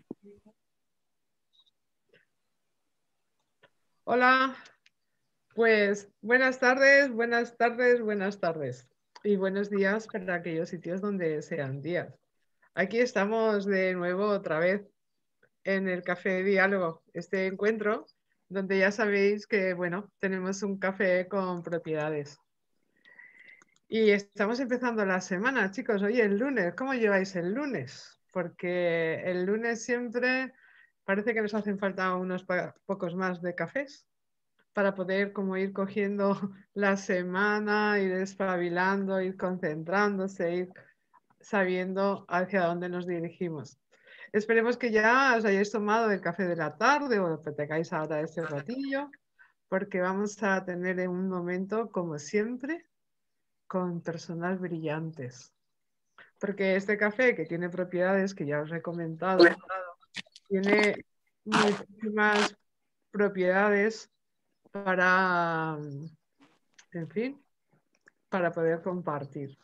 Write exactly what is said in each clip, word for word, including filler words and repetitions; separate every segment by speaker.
Speaker 1: Hola, pues buenas tardes, buenas tardes, buenas tardes y buenos días para aquellos sitios donde sean días. Aquí estamos de nuevo otra vez en el Café de Diálogo, este encuentro donde ya sabéis que, bueno, tenemos un café con propiedades. Y estamos empezando la semana, chicos. Oye, el lunes, ¿cómo lleváis el lunes? Porque el lunes siempre parece que nos hacen falta unos pocos más de cafés para poder como ir cogiendo la semana, ir espabilando, ir concentrándose, ir sabiendo hacia dónde nos dirigimos. Esperemos que ya os hayáis tomado el café de la tarde o lo que tengáis ahora este ratillo, porque vamos a tener un momento, como siempre, con personas brillantes. Porque este café, que tiene propiedades que ya os he comentado, tiene muchísimas propiedades para, en fin, para poder compartir.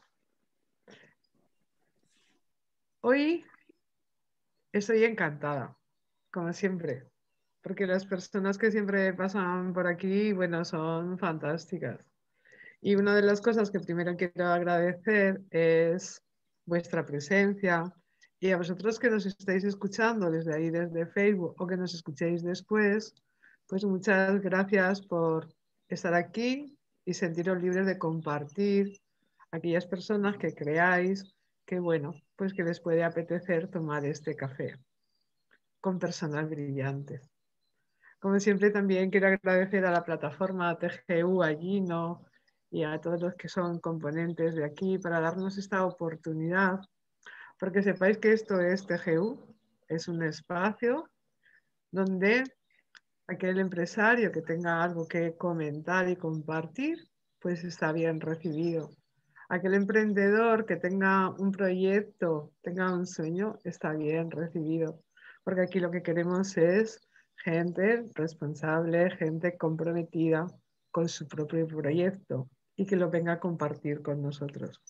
Speaker 1: Hoy estoy encantada, como siempre, porque las personas que siempre pasan por aquí, bueno, son fantásticas. Y una de las cosas que primero quiero agradecer es vuestra presencia y a vosotros que nos estáis escuchando desde ahí, desde Facebook, o que nos escuchéis después, pues muchas gracias por estar aquí y sentiros libres de compartir a aquellas personas que creáis que, bueno, pues que les puede apetecer tomar este café con personas brillantes. Como siempre, también quiero agradecer a la plataforma T G U, a Gino y a todos los que son componentes de aquí para darnos esta oportunidad, porque sepáis que esto es T G U, es un espacio donde aquel empresario que tenga algo que comentar y compartir, pues está bien recibido. Aquel emprendedor que tenga un proyecto, tenga un sueño, está bien recibido, porque aquí lo que queremos es gente responsable, gente comprometida con su propio proyecto y que lo venga a compartir con nosotros.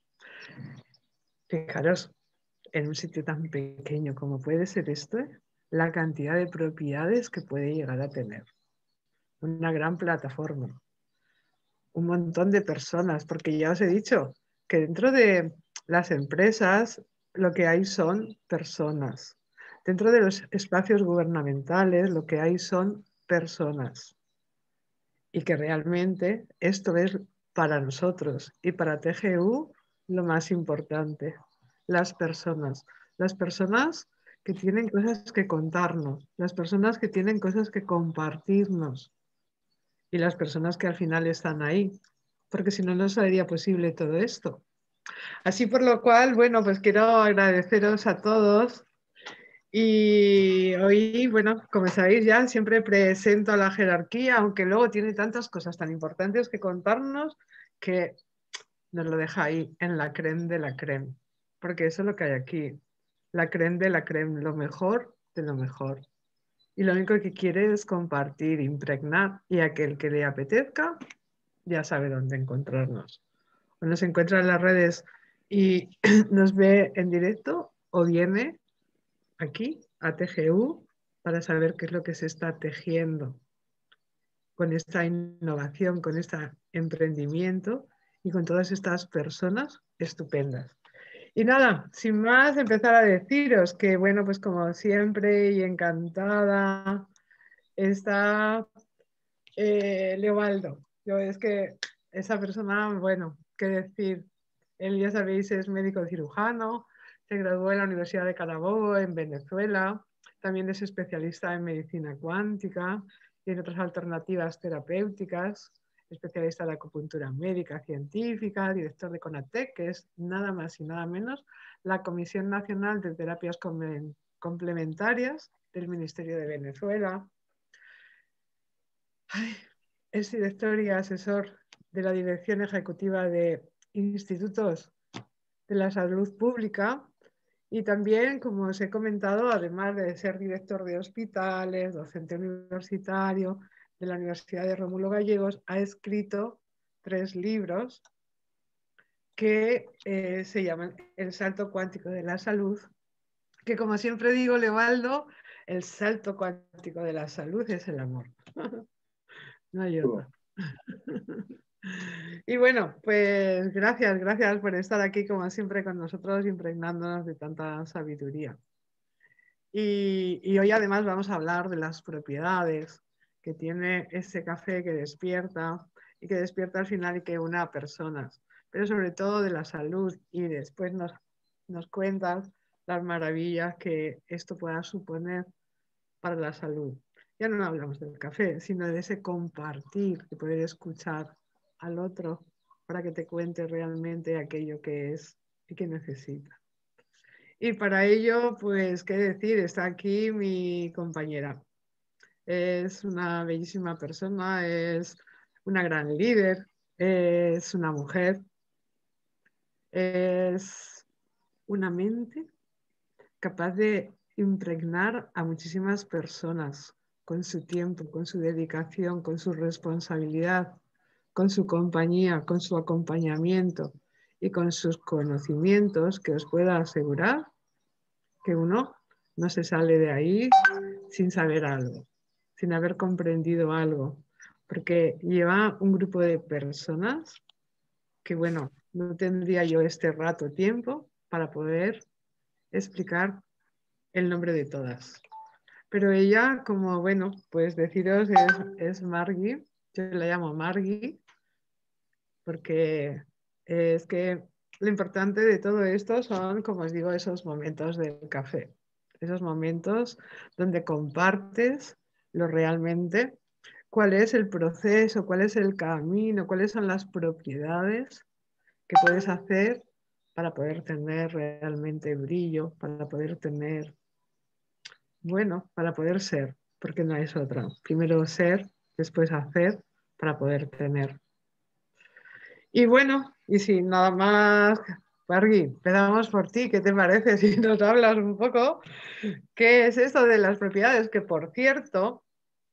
Speaker 1: Fijaros, en un sitio tan pequeño como puede ser este, la cantidad de propiedades que puede llegar a tener. Una gran plataforma, un montón de personas, porque ya os he dicho que dentro de las empresas lo que hay son personas. Dentro de los espacios gubernamentales lo que hay son personas. Y que realmente esto es para nosotros y para T G U lo más importante, las personas. Las personas que tienen cosas que contarnos, las personas que tienen cosas que compartirnos y las personas que al final están ahí, porque si no, no sería posible todo esto. Así por lo cual, bueno, pues quiero agradeceros a todos. Y hoy, bueno, como sabéis ya, siempre presento a la jerarquía, aunque luego tiene tantas cosas tan importantes que contarnos que nos lo deja ahí, en la creme de la creme. Porque eso es lo que hay aquí, la creme de la creme, lo mejor de lo mejor. Y lo único que quiere es compartir, impregnar, y aquel que le apetezca ya sabe dónde encontrarnos. O nos encuentra en las redes y nos ve en directo o viene aquí a T G U para saber qué es lo que se está tejiendo con esta innovación, con este emprendimiento y con todas estas personas estupendas. Y nada, sin más, empezar a deciros que, bueno, pues como siempre y encantada está eh, Leobaldo. Yo es que esa persona, bueno, qué decir, él ya sabéis es médico cirujano, se graduó en la Universidad de Carabobo en Venezuela, también es especialista en medicina cuántica y en otras alternativas terapéuticas, especialista en acupuntura médica científica, director de CONATEC, que es nada más y nada menos la Comisión Nacional de Terapias Complementarias del Ministerio de Venezuela. Ay, es director y asesor de la Dirección Ejecutiva de Institutos de la Salud Pública y también, como os he comentado, además de ser director de hospitales, docente universitario de la Universidad de Rómulo Gallegos, ha escrito tres libros que eh, se llaman El salto cuántico de la salud, que como siempre digo, Leobaldo, el salto cuántico de la salud es el amor. No hay otra. Y bueno, pues gracias, gracias por estar aquí como siempre con nosotros, impregnándonos de tanta sabiduría. Y, y hoy además vamos a hablar de las propiedades que tiene ese café que despierta y que despierta al final y que une a personas, pero sobre todo de la salud, y después nos, nos cuentas las maravillas que esto pueda suponer para la salud. Ya no hablamos del café, sino de ese compartir, de poder escuchar al otro para que te cuente realmente aquello que es y que necesita. Y para ello, pues, qué decir, está aquí mi compañera. Es una bellísima persona, es una gran líder, es una mujer, es una mente capaz de impregnar a muchísimas personas con su tiempo, con su dedicación, con su responsabilidad, con su compañía, con su acompañamiento y con sus conocimientos, que os puedo asegurar que uno no se sale de ahí sin saber algo, sin haber comprendido algo, porque lleva un grupo de personas que, bueno, no tendría yo este rato tiempo para poder explicar el nombre de todas. Pero ella, como, bueno, pues deciros, es, es Margui. Yo la llamo Margui porque es que lo importante de todo esto son, como os digo, esos momentos del café. Esos momentos donde compartes lo realmente, cuál es el proceso, cuál es el camino, cuáles son las propiedades que puedes hacer para poder tener realmente brillo, para poder tener, bueno, para poder ser, porque no es otra. Primero ser, después hacer, para poder tener. Y bueno, y sin nada más, Margui, empezamos por ti. ¿Qué te parece si nos hablas un poco? ¿Qué es esto de las propiedades? Que por cierto,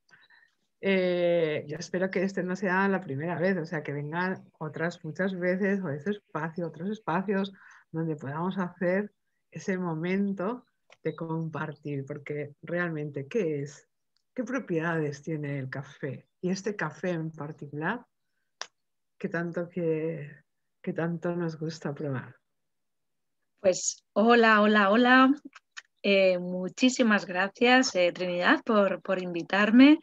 Speaker 1: eh, yo espero que este no sea la primera vez, o sea, que vengan otras muchas veces, o ese espacio, otros espacios donde podamos hacer ese momento de compartir, porque realmente, ¿qué es? ¿Qué propiedades tiene el café? Y este café en particular, ¿qué tanto, que, que tanto nos gusta probar?
Speaker 2: Pues hola, hola, hola. Eh, muchísimas gracias, eh, Trinidad, por, por invitarme.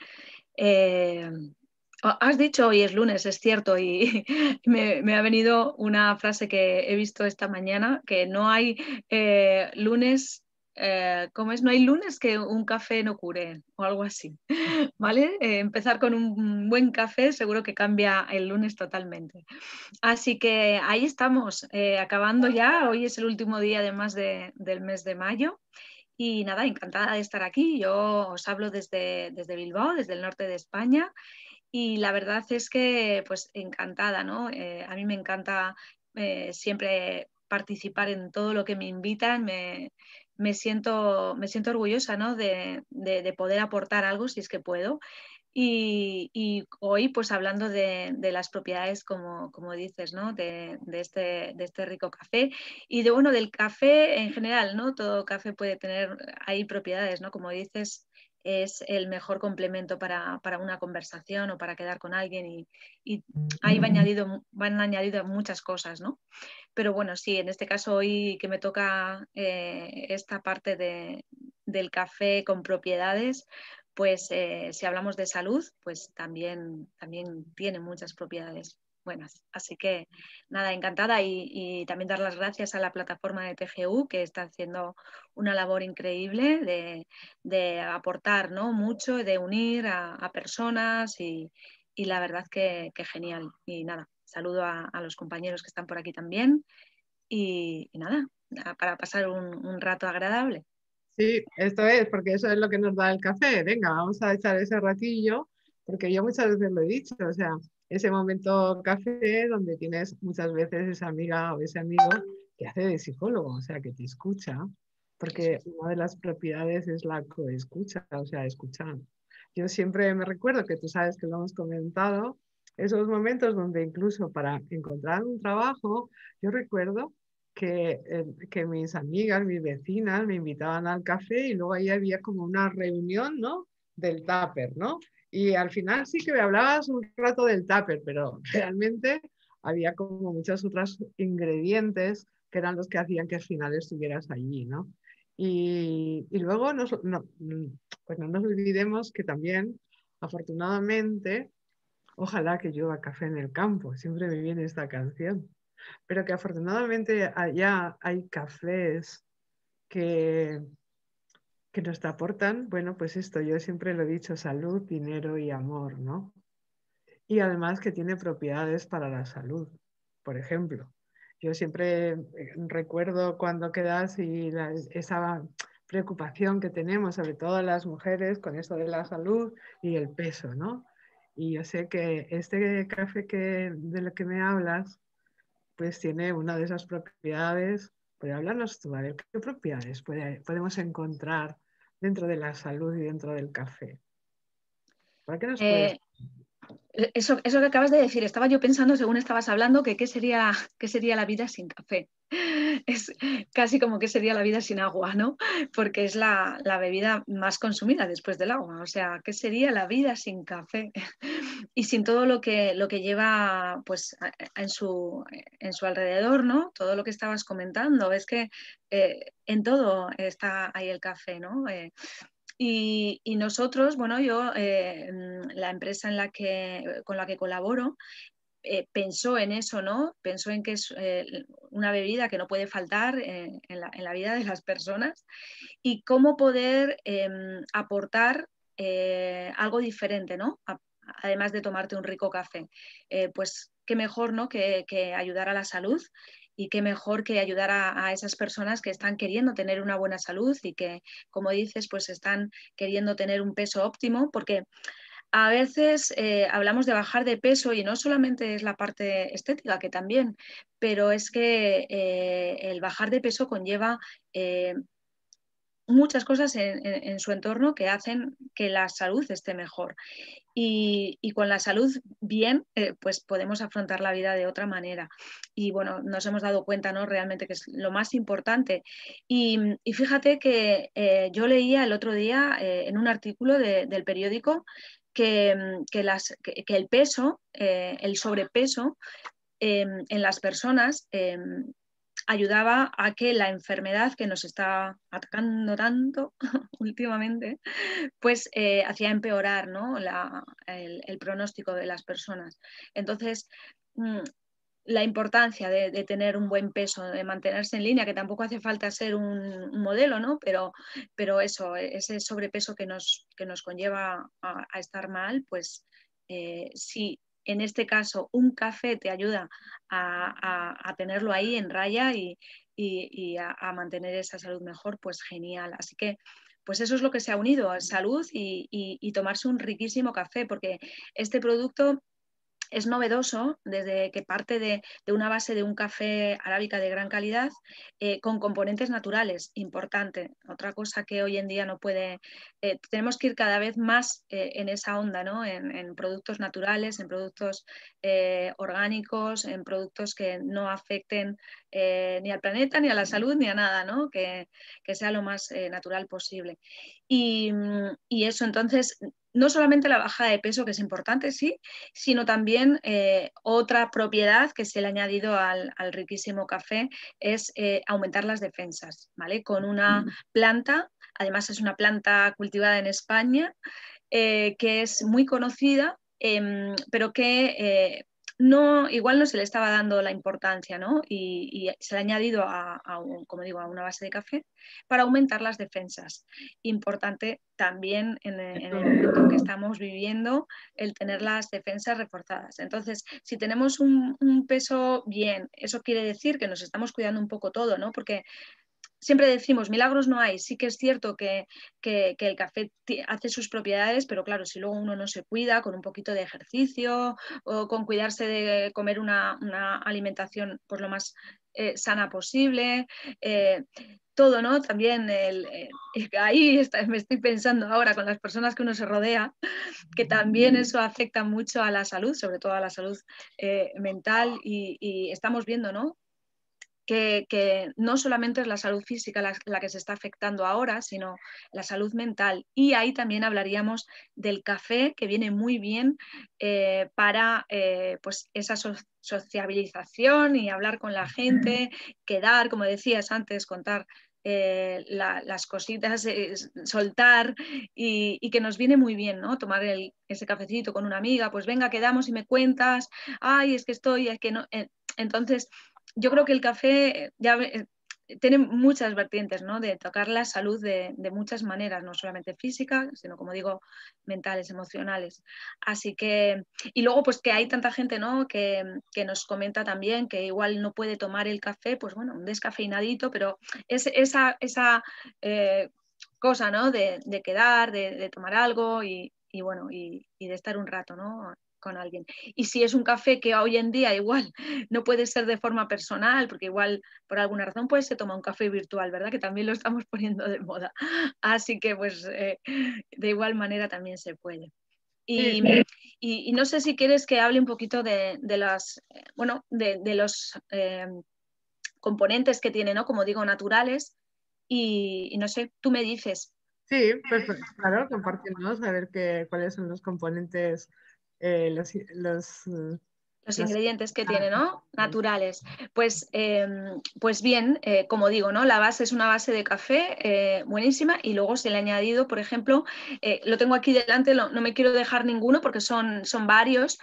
Speaker 2: Eh, has dicho hoy es lunes, es cierto, y me, me ha venido una frase que he visto esta mañana, que no hay eh, lunes, eh, ¿cómo es? No hay lunes que un café no cure, o algo así, ¿vale? Eh, empezar con un buen café seguro que cambia el lunes totalmente. Así que ahí estamos, eh, acabando ya. Hoy es el último día además de, del mes de mayo. Y nada, encantada de estar aquí. Yo os hablo desde, desde Bilbao, desde el norte de España. Y la verdad es que, pues, encantada, ¿no? Eh, a mí me encanta eh, siempre participar en todo lo que me invitan. Me, me siento, me siento orgullosa, ¿no? de, de, de poder aportar algo si es que puedo. Y, y, hoy, pues hablando de, de las propiedades, como, como dices, ¿no? De, de, este, de este rico café y de, bueno, del café en general, ¿no? Todo café puede tener ahí propiedades, ¿no? Como dices, es el mejor complemento para, para una conversación o para quedar con alguien y, y ahí va añadido, van añadido muchas cosas, ¿no? Pero bueno, sí, en este caso hoy que me toca eh, esta parte de, del café con propiedades, pues eh, si hablamos de salud, pues también, también tiene muchas propiedades buenas. Así que nada, encantada y, y también dar las gracias a la plataforma de T G U que está haciendo una labor increíble de, de aportar, ¿no? mucho, de unir a, a personas y, y, la verdad que, que genial. Y nada, saludo a, a los compañeros que están por aquí también y, y nada, para pasar un, un rato agradable.
Speaker 1: Sí, esto es, porque eso es lo que nos da el café. Venga, vamos a echar ese ratillo, porque yo muchas veces lo he dicho, o sea, ese momento café donde tienes muchas veces esa amiga o ese amigo que hace de psicólogo, o sea, que te escucha, porque una de las propiedades es la coescucha, o sea, escuchar. Yo siempre me recuerdo que tú sabes que lo hemos comentado, esos momentos donde incluso para encontrar un trabajo, yo recuerdo que, eh, que mis amigas, mis vecinas me invitaban al café y luego ahí había como una reunión, ¿no? Del tupper, ¿no? Y al final sí que me hablabas un rato del tupper, pero realmente había como muchos otros ingredientes que eran los que hacían que al final estuvieras allí, ¿no? Y, y luego nos, no, pues no nos olvidemos que también, afortunadamente, ojalá que llueva café en el campo, siempre me viene esta canción, pero que afortunadamente allá hay cafés que, que nos aportan, bueno, pues esto, yo siempre lo he dicho, salud, dinero y amor, ¿no? Y además que tiene propiedades para la salud. Por ejemplo, yo siempre eh, recuerdo cuando quedas y la, esa preocupación que tenemos, sobre todo las mujeres, con esto de la salud y el peso, ¿no? Y yo sé que este café que, de lo que me hablas, pues tiene una de esas propiedades. Pues háblanos tú, a ver, ¿qué propiedades puede, podemos encontrar dentro de la salud y dentro del café? ¿Para qué nos puedes?
Speaker 2: Eh, Eso, eso que acabas de decir, estaba yo pensando según estabas hablando que qué sería, qué sería la vida sin café. Es casi como que sería la vida sin agua, ¿no? Porque es la, la bebida más consumida después del agua. O sea, ¿qué sería la vida sin café? Y sin todo lo que, lo que lleva pues, en, su, en su alrededor, ¿no? Todo lo que estabas comentando. Es que eh, en todo está ahí el café, ¿no? Eh, y, y, nosotros, bueno, yo, eh, la empresa en la que, con la que colaboro, eh, pensó en eso, ¿no? Pensó en que es eh, una bebida que no puede faltar eh, en, la, en, la, vida de las personas y cómo poder eh, aportar eh, algo diferente, ¿no? A, además de tomarte un rico café. Eh, pues qué mejor, ¿no? Que, que ayudar a la salud. Y qué mejor que ayudar a, a, esas personas que están queriendo tener una buena salud y que, como dices, pues están queriendo tener un peso óptimo, porque a veces eh, hablamos de bajar de peso y no solamente es la parte estética, que también, pero es que eh, el bajar de peso conlleva eh, muchas cosas en, en, en, su entorno que hacen que la salud esté mejor. Y, y con la salud bien, eh, pues podemos afrontar la vida de otra manera. Y bueno, nos hemos dado cuenta, ¿no? Realmente que es lo más importante. Y, y fíjate que eh, yo leía el otro día eh, en un artículo de, del periódico que, que, las, que, que el peso, eh, el sobrepeso eh, en las personas eh, ayudaba a que la enfermedad que nos está atacando tanto últimamente, pues eh, hacía empeorar, ¿no? la, el, el, pronóstico de las personas. Entonces, mmm, la importancia de, de, tener un buen peso, de mantenerse en línea, que tampoco hace falta ser un, un modelo, ¿no? Pero, pero eso, ese sobrepeso que nos, que nos conlleva a, a estar mal, pues eh, sí. En este caso, un café te ayuda a, a, a tenerlo ahí en raya y, y, y a, a, mantener esa salud mejor, pues genial. Así que, pues eso es lo que se ha unido, salud y, y, y tomarse un riquísimo café, porque este producto es novedoso desde que parte de, de, una base de un café arábica de gran calidad eh, con componentes naturales, importante. Otra cosa que hoy en día no puede, eh, tenemos que ir cada vez más eh, en esa onda, ¿no? En, en productos naturales, en productos eh, orgánicos, en productos que no afecten eh, ni al planeta, ni a la salud, ni a nada, ¿no? Que, que sea lo más eh, natural posible. Y, y eso, entonces, no solamente la bajada de peso, que es importante, sí, sino también eh, otra propiedad que se le ha añadido al, al riquísimo café es eh, aumentar las defensas, ¿vale? Con una planta, además es una planta cultivada en España, eh, que es muy conocida, eh, pero que eh, no, igual no se le estaba dando la importancia, ¿no? Y, y se le ha añadido a, a un, como digo, a una base de café para aumentar las defensas. Importante también en, en el momento en que estamos viviendo el tener las defensas reforzadas. Entonces, si tenemos un, un peso bien, eso quiere decir que nos estamos cuidando un poco todo, ¿no? Porque siempre decimos, milagros no hay. Sí que es cierto que, que, que el café hace sus propiedades, pero claro, si luego uno no se cuida con un poquito de ejercicio o con cuidarse de comer una, una alimentación pues, lo más eh, sana posible, eh, todo, ¿no? También el, eh, ahí está, me estoy pensando ahora con las personas que uno se rodea, que también eso afecta mucho a la salud, sobre todo a la salud eh, mental y, y estamos viendo, ¿no? que, que no solamente es la salud física la, la que se está afectando ahora, sino la salud mental. Y ahí también hablaríamos del café, que viene muy bien eh, para eh, pues esa so sociabilización y hablar con la gente, quedar, como decías antes, contar Eh, la, las cositas, eh, soltar y, y que nos viene muy bien, ¿no? Tomar el, ese cafecito con una amiga, pues venga, quedamos y me cuentas, ay, es que estoy, es que no. Eh, entonces, yo creo que el café ya eh, tiene muchas vertientes, ¿no? De tocar la salud de, de muchas maneras, no solamente física, sino, como digo, mentales, emocionales. Así que, y luego pues que hay tanta gente, ¿no? Que, que nos comenta también que igual no puede tomar el café, pues bueno, un descafeinadito, pero es esa, esa eh, cosa, ¿no? De, de quedar, de, de, tomar algo y, y bueno, y, y de estar un rato, ¿no? Con alguien. Y si es un café que hoy en día igual no puede ser de forma personal, porque igual por alguna razón pues se toma un café virtual, ¿verdad? Que también lo estamos poniendo de moda. Así que pues eh, de igual manera también se puede. Y, y, y no sé si quieres que hable un poquito de, de las, bueno, de, de los eh, componentes que tiene, ¿no? Como digo, naturales. Y, y no sé, tú me dices.
Speaker 1: Sí, pues claro, compartirnos a ver qué, cuáles son los componentes, eh, los, los,
Speaker 2: Los
Speaker 1: los,
Speaker 2: ingredientes que tiene, ¿no? Naturales. Pues, eh, pues bien, eh, como digo, ¿no? La base es una base de café eh, buenísima y luego se le ha añadido, por ejemplo, eh, lo tengo aquí delante, lo, no me quiero dejar ninguno porque son, son varios.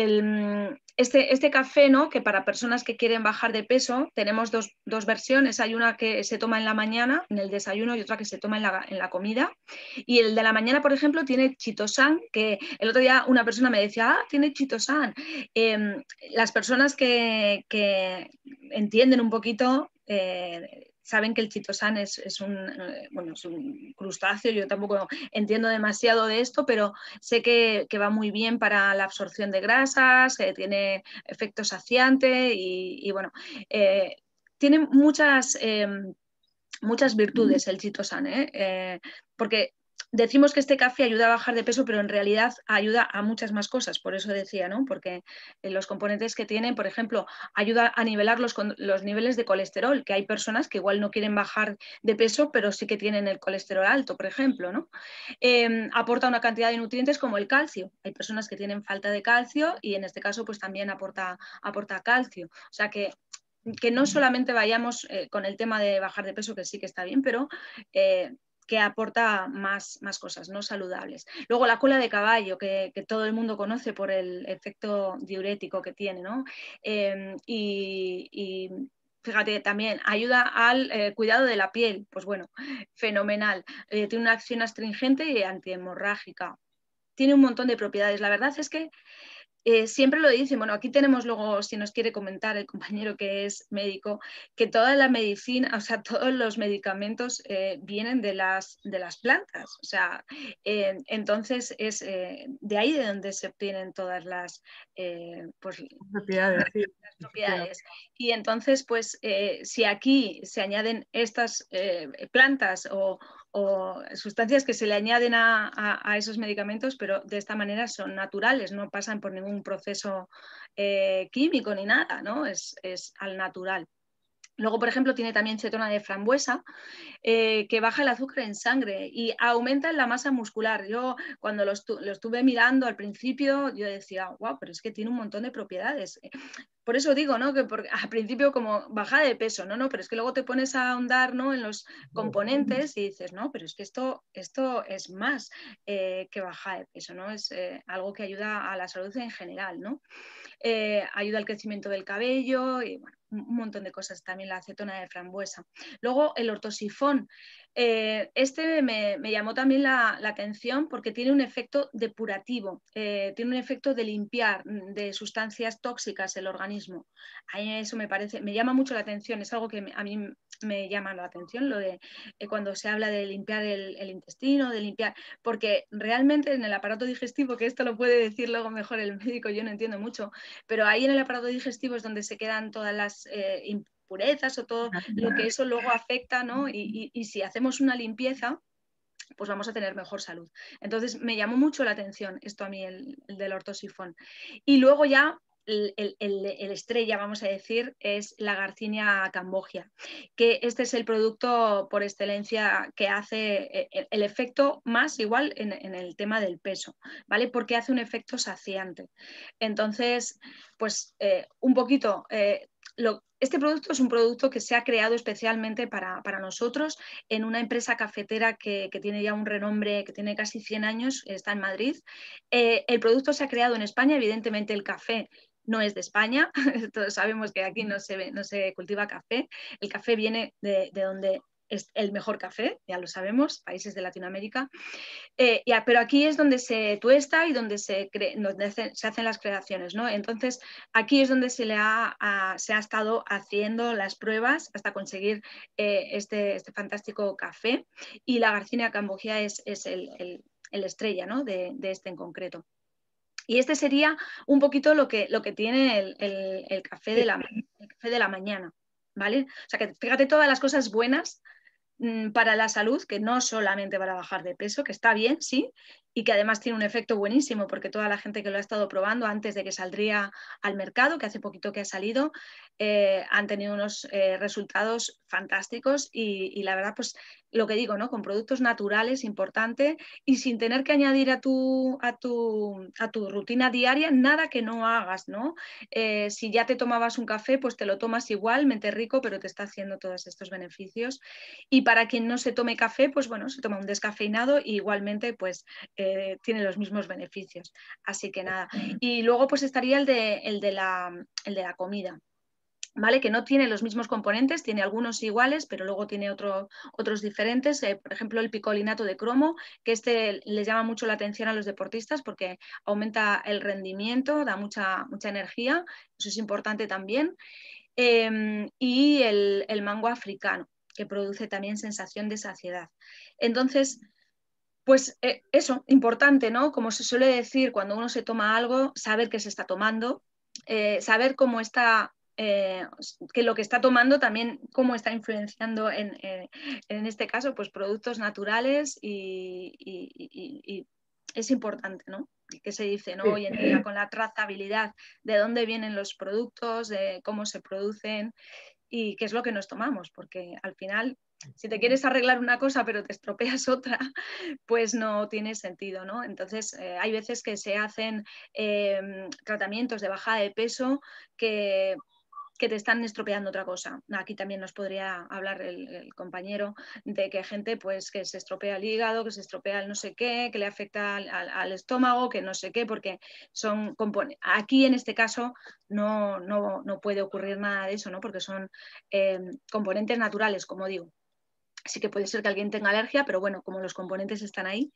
Speaker 2: El, este, este café, ¿no? Que para personas que quieren bajar de peso, tenemos dos, dos versiones. Hay una que se toma en la mañana, en el desayuno, y otra que se toma en la, en la comida. Y el de la mañana, por ejemplo, tiene chitosan, que el otro día una persona me decía, ah, tiene chitosan. Eh, las personas que, que, entienden un poquito eh, saben que el chitosan es, es, un, bueno, es un crustáceo, yo tampoco entiendo demasiado de esto, pero sé que, que va muy bien para la absorción de grasas, que tiene efecto saciante y, y bueno, eh, tiene muchas, eh, muchas virtudes el chitosan, ¿eh? Eh, porque decimos que este café ayuda a bajar de peso, pero en realidad ayuda a muchas más cosas, por eso decía, ¿no? Porque los componentes que tienen, por ejemplo, ayuda a nivelar los, los niveles de colesterol, que hay personas que igual no quieren bajar de peso, pero sí que tienen el colesterol alto, por ejemplo, ¿no? Eh, aporta una cantidad de nutrientes como el calcio. Hay personas que tienen falta de calcio y en este caso pues también aporta, aporta calcio. O sea que que no solamente vayamos eh, con el tema de bajar de peso, que sí que está bien, pero eh, que aporta más, más cosas no saludables. Luego la cola de caballo, que, que todo el mundo conoce por el efecto diurético que tiene, ¿no? Eh, y, y fíjate, también ayuda al eh, cuidado de la piel, pues bueno, fenomenal. Eh, tiene una acción astringente y antihemorrágica. Tiene un montón de propiedades. La verdad es que Eh, siempre lo dicen, bueno, aquí tenemos luego, si nos quiere comentar el compañero que es médico, que toda la medicina, o sea, todos los medicamentos eh, vienen de las, de las plantas, o sea, eh, entonces es eh, de ahí de donde se obtienen todas las, eh, pues,
Speaker 1: propiedades, sí,
Speaker 2: las propiedades. Y entonces, pues, eh, si aquí se añaden estas eh, plantas o, o sustancias que se le añaden a, a, a, esos medicamentos, pero de esta manera son naturales, no pasan por ningún proceso eh, químico ni nada, ¿no? Es, es al natural. Luego, por ejemplo, tiene también cetona de frambuesa, eh, que baja el azúcar en sangre y aumenta la masa muscular. Yo cuando lo, estu lo estuve mirando al principio, yo decía, wow, pero es que tiene un montón de propiedades. Por eso digo, ¿no? Que por, al principio como bajada de peso, no, no, pero es que luego te pones a ahondar, ¿no? En los componentes y dices, no, pero es que esto, esto es más eh, que bajada de peso, ¿no? Es eh, algo que ayuda a la salud en general, ¿no? Eh, ayuda al crecimiento del cabello y bueno, un montón de cosas, también la acetona de frambuesa. Luego el ortosifón, eh, este me, me, llamó también la, la, atención porque tiene un efecto depurativo, eh, tiene un efecto de limpiar de sustancias tóxicas el organismo. A mí eso me parece, me llama mucho la atención, es algo que a mí me llama la atención, lo de eh, cuando se habla de limpiar el, el intestino, de limpiar, porque realmente en el aparato digestivo, que esto lo puede decir luego mejor el médico, yo no entiendo mucho, pero ahí en el aparato digestivo es donde se quedan todas las eh, impurezas o todo lo que eso luego afecta, ¿no? Y, y, y si hacemos una limpieza, pues vamos a tener mejor salud. Entonces me llamó mucho la atención esto a mí, el, el del ortosifón. Y luego ya el, el, el estrella, vamos a decir, es la Garcinia cambogia, que este es el producto por excelencia que hace el, el efecto más igual en, en el tema del peso, ¿vale? Porque hace un efecto saciante. Entonces, pues eh, un poquito... Eh, Lo, este producto es un producto que se ha creado especialmente para, para nosotros en una empresa cafetera que, que, tiene ya un renombre, que tiene casi cien años, está en Madrid. Eh, el producto se ha creado en España, evidentemente el café no es de España, todos sabemos que aquí no se, no se cultiva café, el café viene de, de donde es el mejor café, ya lo sabemos, países de Latinoamérica, eh, ya, pero aquí es donde se tuesta y donde se, cre donde hace, se hacen las creaciones, ¿no? Entonces, aquí es donde se, le ha, a, se ha estado haciendo las pruebas hasta conseguir eh, este, este fantástico café, y la Garcinia cambogia es, es el, el, el estrella, ¿no? de, de este en concreto. Y este sería un poquito lo que, lo que tiene el, el, el, café de la, el café de la mañana, ¿vale? O sea, que fíjate todas las cosas buenas mmm, para la salud, que no solamente para bajar de peso, que está bien, sí, y que además tiene un efecto buenísimo, porque toda la gente que lo ha estado probando antes de que saldría al mercado, que hace poquito que ha salido, eh, han tenido unos eh, resultados fantásticos y, y la verdad, pues lo que digo, ¿no? Con productos naturales, importante, y sin tener que añadir a tu, a tu, a tu rutina diaria nada que no hagas, ¿no? Eh, si ya te tomabas un café, pues te lo tomas igualmente rico, pero te está haciendo todos estos beneficios. Y para quien no se tome café, pues bueno, se toma un descafeinado y igualmente pues eh, tiene los mismos beneficios. Así que nada. Y luego pues estaría el de, el de, la, el de la comida. ¿Vale? Que no tiene los mismos componentes, tiene algunos iguales, pero luego tiene otro, otros diferentes. Eh, por ejemplo, el picolinato de cromo, que este les llama mucho la atención a los deportistas porque aumenta el rendimiento, da mucha, mucha energía, eso es importante también. Eh, y el, el mango africano, que produce también sensación de saciedad. Entonces, pues eh, eso, importante, ¿no? Como se suele decir cuando uno se toma algo, saber qué se está tomando, eh, saber cómo está... Eh, que lo que está tomando también cómo está influenciando en, eh, en este caso pues productos naturales y, y, y, y es importante, ¿no? Que se dice, ¿no?
Speaker 1: Sí.
Speaker 2: Hoy en día con la trazabilidad de dónde vienen los productos, de cómo se producen y qué es lo que nos tomamos, porque al final si te quieres arreglar una cosa pero te estropeas otra, pues no tiene sentido, ¿no? Entonces eh, hay veces que se hacen eh, tratamientos de bajada de peso que que te están estropeando otra cosa. Aquí también nos podría hablar el, el compañero de que hay gente pues, que se estropea el hígado, que se estropea el no sé qué, que le afecta al, al, al estómago, que no sé qué, porque son componentes. Aquí en este caso no, no, no puede ocurrir nada de eso, ¿no? Porque son eh, componentes naturales, como digo. Sí que puede ser que alguien tenga alergia, pero bueno, como los componentes están ahí,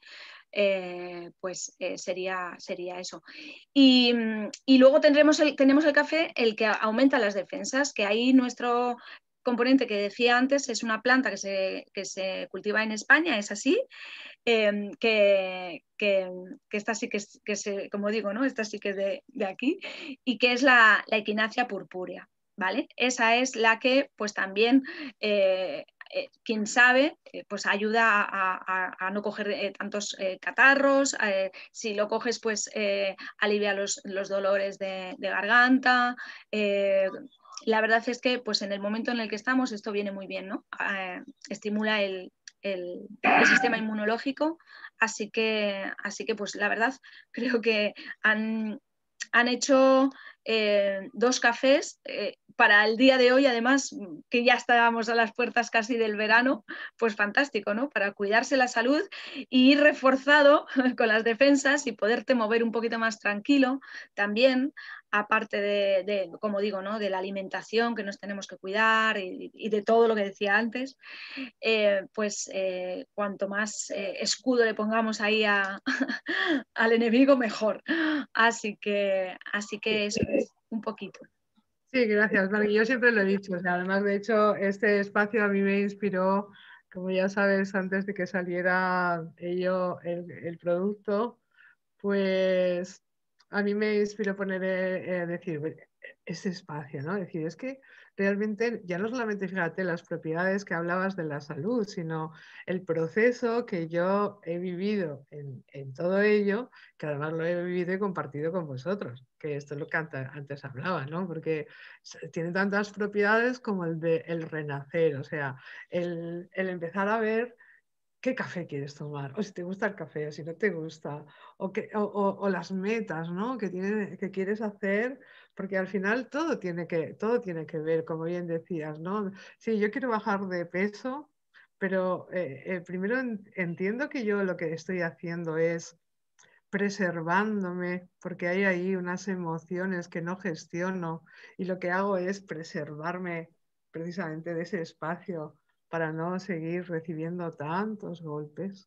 Speaker 2: eh, pues eh, sería, sería eso. Y, y luego tendremos el, tenemos el café, el que aumenta las defensas, que ahí nuestro componente que decía antes es una planta que se, que se cultiva en España, es así, eh, que, que, que esta sí que es, que se, como digo, ¿no? Esta sí que es de, de aquí, y que es la, la equinacia purpúrea, ¿vale? Esa es la que pues también... Eh, Eh, quien sabe, eh, pues ayuda a, a, a no coger eh, tantos eh, catarros, eh, si lo coges pues eh, alivia los, los dolores de, de garganta, eh, la verdad es que pues en el momento en el que estamos esto viene muy bien, ¿no? Eh, estimula el, el, el, sistema inmunológico, así que, así que pues la verdad creo que han, han hecho eh, dos cafés eh, para el día de hoy, además, que ya estábamos a las puertas casi del verano, pues fantástico, ¿no? Para cuidarse la salud y ir reforzado con las defensas y poderte mover un poquito más tranquilo también, aparte de, de como digo, ¿no? De la alimentación que nos tenemos que cuidar y, y de todo lo que decía antes, eh, pues eh, cuanto más eh, escudo le pongamos ahí a, al enemigo, mejor. Así que, así que eso es un poquito.
Speaker 1: Sí, gracias, Margui. Yo siempre lo he dicho. O sea, además, de hecho, este espacio a mí me inspiró, como ya sabes, antes de que saliera ello, el, el producto, pues a mí me inspiró poner, eh, decir, ese espacio, ¿no? Es decir, es que realmente ya no solamente, fíjate, las propiedades que hablabas de la salud, sino el proceso que yo he vivido en, en todo ello, que además lo he vivido y compartido con vosotros, que esto es lo que antes, antes hablaba, ¿no? Porque tiene tantas propiedades como el de el renacer, o sea, el, el empezar a ver qué café quieres tomar, o si te gusta el café, o si no te gusta, o, que, o, o, o las metas, ¿no? que, tiene, que quieres hacer, porque al final todo tiene, que, todo tiene que ver, como bien decías, ¿no? Sí, yo quiero bajar de peso, pero eh, eh, primero en, entiendo que yo lo que estoy haciendo es preservándome, porque hay ahí unas emociones que no gestiono y lo que hago es preservarme precisamente de ese espacio para no seguir recibiendo tantos golpes.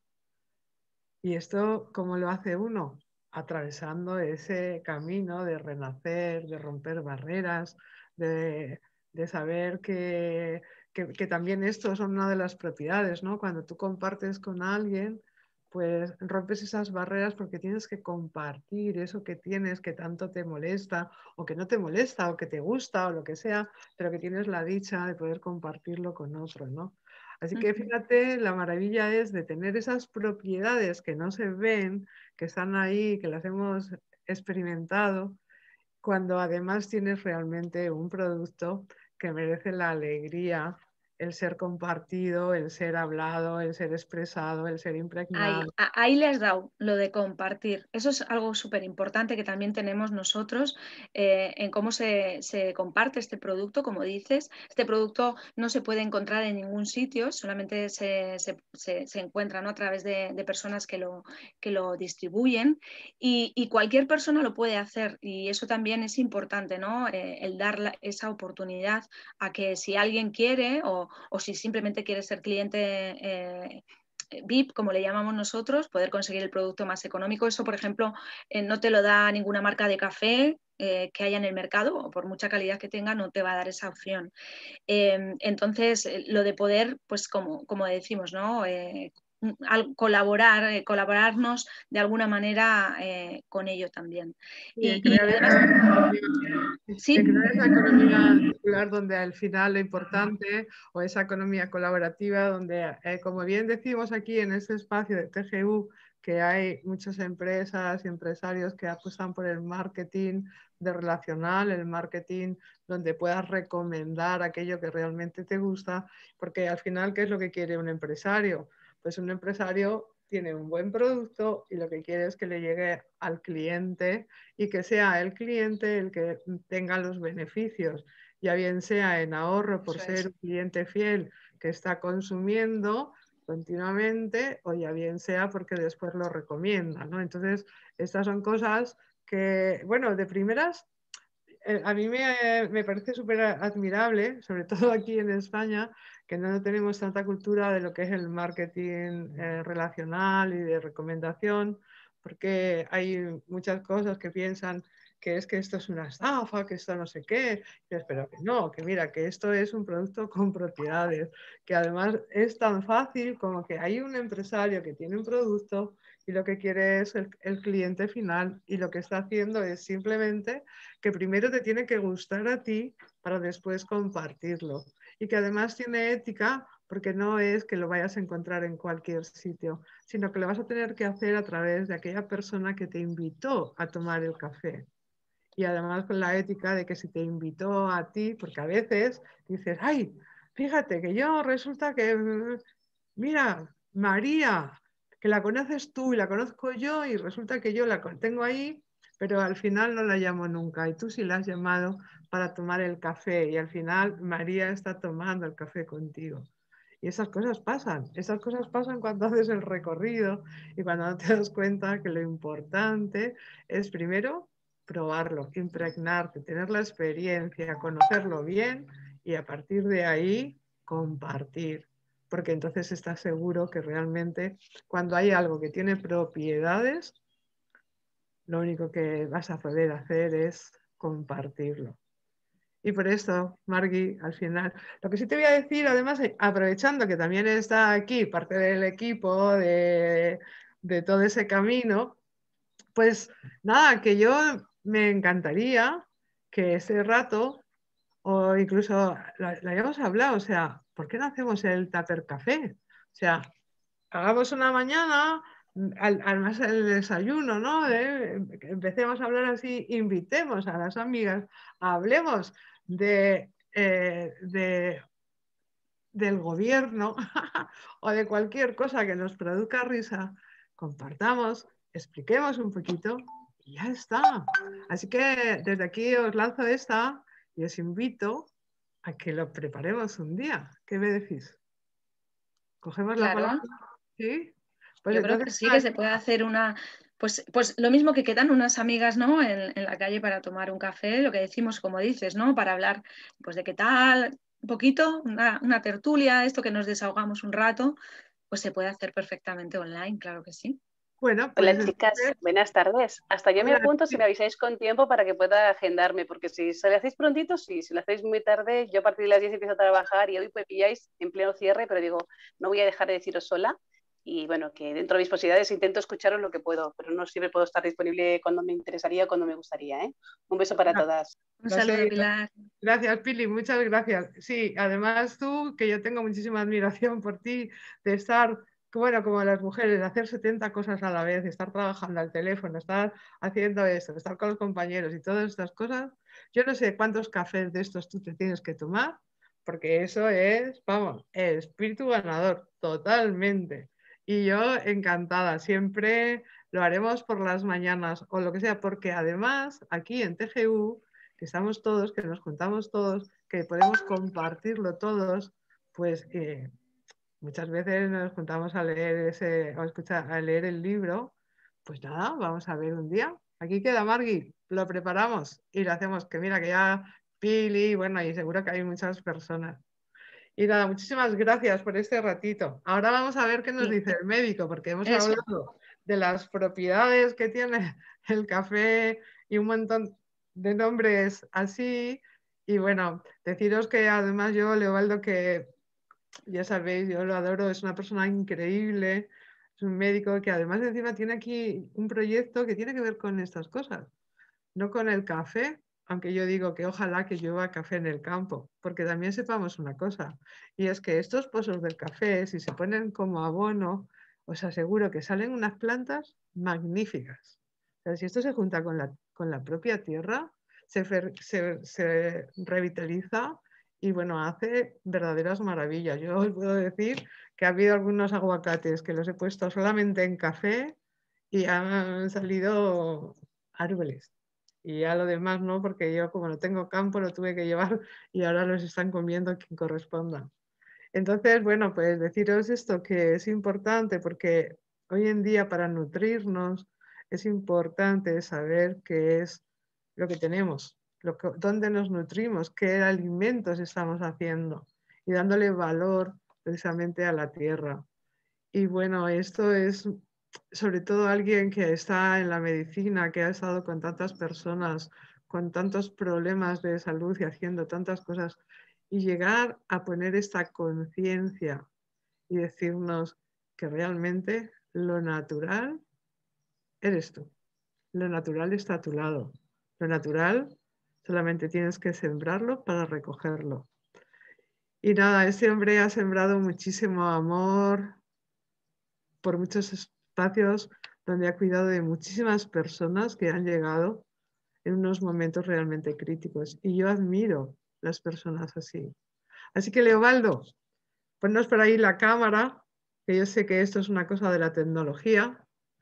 Speaker 1: ¿Y esto cómo lo hace uno? Atravesando ese camino de renacer, de romper barreras, de, de saber que, que, que también esto son una de las propiedades, ¿no? Cuando tú compartes con alguien, pues rompes esas barreras porque tienes que compartir eso que tienes que tanto te molesta o que no te molesta o que te gusta o lo que sea, pero que tienes la dicha de poder compartirlo con otros, ¿no? Así que fíjate, la maravilla es de tener esas propiedades que no se ven, que están ahí, que las hemos experimentado, cuando además tienes realmente un producto que merece la alegría, el ser compartido, el ser hablado, el ser expresado, el ser
Speaker 2: Ahí,
Speaker 1: impregnado.
Speaker 2: ahí le has dado lo de compartir. Eso es algo súper importante que también tenemos nosotros eh, en cómo se, se comparte este producto, como dices. Este producto no se puede encontrar en ningún sitio, solamente se, se, se, se encuentra, ¿no? A través de, de personas que lo, que lo distribuyen y, y cualquier persona lo puede hacer y eso también es importante, ¿no? Eh, el dar la, esa oportunidad a que si alguien quiere o, o si simplemente quiere ser cliente eh, V I P, como le llamamos nosotros, poder conseguir el producto más económico. Eso, por ejemplo, eh, no te lo da ninguna marca de café eh, que haya en el mercado, o por mucha calidad que tenga, no te va a dar esa opción. Eh, entonces, eh, lo de poder, pues como, como decimos, ¿no? Eh, al colaborar, eh, colaborarnos de alguna manera eh, con ello también.
Speaker 1: Y
Speaker 2: Y,
Speaker 1: en
Speaker 2: y
Speaker 1: crear esa
Speaker 2: además,
Speaker 1: economía,
Speaker 2: sí,
Speaker 1: en crear esa economía circular donde al final lo importante, o esa economía colaborativa, donde, eh, como bien decimos aquí en este espacio de T G U, que hay muchas empresas y empresarios que apuestan por el marketing de relacional, el marketing donde puedas recomendar aquello que realmente te gusta, porque al final, ¿qué es lo que quiere un empresario? Pues un empresario tiene un buen producto y lo que quiere es que le llegue al cliente y que sea el cliente el que tenga los beneficios, ya bien sea en ahorro por
Speaker 2: eso
Speaker 1: ser
Speaker 2: es.
Speaker 1: un cliente fiel que está consumiendo continuamente o ya bien sea porque después lo recomienda, ¿no? Entonces, estas son cosas que, bueno, de primeras, eh, a mí me, me parece súper admirable, sobre todo aquí en España, que no tenemos tanta cultura de lo que es el marketing eh, relacional y de recomendación, porque hay muchas cosas que piensan que es que esto es una estafa, que esto no sé qué, y espero que no, que mira, que esto es un producto con propiedades, que además es tan fácil como que hay un empresario que tiene un producto y lo que quiere es el, el cliente final y lo que está haciendo es simplemente que primero te tiene que gustar a ti para después compartirlo y que además tiene ética porque no es que lo vayas a encontrar en cualquier sitio, sino que lo vas a tener que hacer a través de aquella persona que te invitó a tomar el café. Y además con la ética de que si te invitó a ti, porque a veces dices, ay, fíjate que yo resulta que, mira, María, que la conoces tú y la conozco yo y resulta que yo la tengo ahí, pero al final no la llamo nunca y tú sí la has llamado para tomar el café y al final María está tomando el café contigo. Y esas cosas pasan, esas cosas pasan cuando haces el recorrido y cuando no te das cuenta que lo importante es primero probarlo, impregnarte, tener la experiencia, conocerlo bien y a partir de ahí compartir. Porque entonces estás seguro que realmente cuando hay algo que tiene propiedades, lo único que vas a poder hacer es compartirlo. Y por eso, Margui, al final, lo que sí te voy a decir, además, aprovechando que también está aquí parte del equipo de, de todo ese camino, pues nada, que yo me encantaría que ese rato o incluso lo, lo habíamos hablado, o sea, ¿por qué no hacemos el tupper café? O sea, hagamos una mañana, al, además el desayuno, ¿no? De, empecemos a hablar así, invitemos a las amigas, hablemos de, eh, de, del gobierno o de cualquier cosa que nos produzca risa, compartamos, expliquemos un poquito y ya está. Así que desde aquí os lanzo esta y os invito a que lo preparemos un día. ¿Qué me decís? ¿Cogemos la
Speaker 2: Claro,
Speaker 1: palabra? ¿Sí? Pues
Speaker 2: yo creo
Speaker 1: entonces,
Speaker 2: que sí, que se puede hacer una, pues, pues lo mismo que quedan unas amigas, ¿no? En, en la calle para tomar un café, lo que decimos, como dices, ¿no? Para hablar, pues, de qué tal, un poquito, una, una tertulia, esto que nos desahogamos un rato, pues se puede hacer perfectamente online, claro que sí.
Speaker 1: bueno,
Speaker 3: Hola
Speaker 1: pues
Speaker 3: chicas,
Speaker 1: entonces,
Speaker 3: buenas tardes. Hasta yo me
Speaker 1: hola,
Speaker 3: apunto si
Speaker 1: sí.
Speaker 3: me avisáis con tiempo para que pueda agendarme, porque si se lo hacéis prontito, sí, si lo hacéis muy tarde, yo a partir de las diez empiezo a trabajar y hoy me pilláis en pleno cierre, pero digo, no voy a dejar de deciros sola. Y bueno, que dentro de mis posibilidades intento escucharos lo que puedo, pero no siempre puedo estar disponible cuando me interesaría o cuando me gustaría, ¿eh? Un beso para
Speaker 1: No,
Speaker 3: todas.
Speaker 2: Un
Speaker 1: lo
Speaker 2: saludo,
Speaker 1: sé.
Speaker 2: Pilar.
Speaker 1: Gracias, Pili, muchas gracias. Sí, además tú, que yo tengo muchísima admiración por ti, de estar, bueno, como las mujeres, de hacer setenta cosas a la vez, de estar trabajando al teléfono, estar haciendo esto, estar con los compañeros y todas estas cosas. Yo no sé cuántos cafés de estos tú te tienes que tomar, porque eso es, vamos, el espíritu ganador, totalmente. Y yo encantada, siempre lo haremos por las mañanas o lo que sea, porque además aquí en T G U que estamos todos, que nos juntamos todos, que podemos compartirlo todos, pues eh, muchas veces nos juntamos a leer ese, o a escuchar, a leer el libro, pues nada, vamos a ver un día. Aquí queda Margui, lo preparamos y lo hacemos, que mira que ya Pili, bueno, y seguro que hay muchas personas. Y nada, muchísimas gracias por este ratito. Ahora vamos a ver qué nos
Speaker 2: Sí,
Speaker 1: dice el médico, porque hemos
Speaker 2: eso.
Speaker 1: hablado de las propiedades que tiene el café y un montón de nombres así. Y bueno, deciros que además yo, Leobaldo, que ya sabéis, yo lo adoro, es una persona increíble, es un médico que además encima tiene aquí un proyecto que tiene que ver con estas cosas, no con el café, aunque yo digo que ojalá que llueva café en el campo, porque también sepamos una cosa, y es que estos pozos del café, si se ponen como abono, os aseguro que salen unas plantas magníficas. O sea, si esto se junta con la, con la propia tierra, se, fer, se, se revitaliza y bueno, hace verdaderas maravillas. Yo os puedo decir que ha habido algunos aguacates que los he puesto solamente en café y han salido árboles. Y ya lo demás no, porque yo como no tengo campo lo tuve que llevar y ahora los están comiendo quien corresponda. Entonces, bueno, pues deciros esto que es importante porque hoy en día para nutrirnos es importante saber qué es lo que tenemos, lo que, dónde nos nutrimos, qué alimentos estamos haciendo y dándole valor precisamente a la tierra. Y bueno, esto es sobre todo alguien que está en la medicina, que ha estado con tantas personas, con tantos problemas de salud y haciendo tantas cosas, y llegar a poner esta conciencia y decirnos que realmente lo natural eres tú. Lo natural está a tu lado. Lo natural solamente tienes que sembrarlo para recogerlo. Y nada, este hombre ha sembrado muchísimo amor por muchos espacios donde ha cuidado de muchísimas personas que han llegado en unos momentos realmente críticos. Y yo admiro las personas así. Así que, Leobaldo, ponnos por ahí la cámara, que yo sé que esto es una cosa de la tecnología,